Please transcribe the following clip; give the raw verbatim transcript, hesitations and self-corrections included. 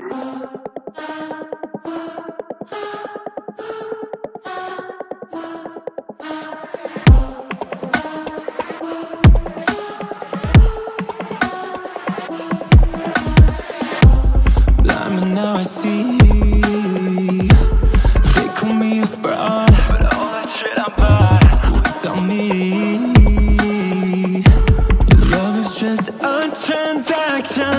Blind, but now I see. They call me a fraud, but all that shit I bought without me. Your love is just a transaction.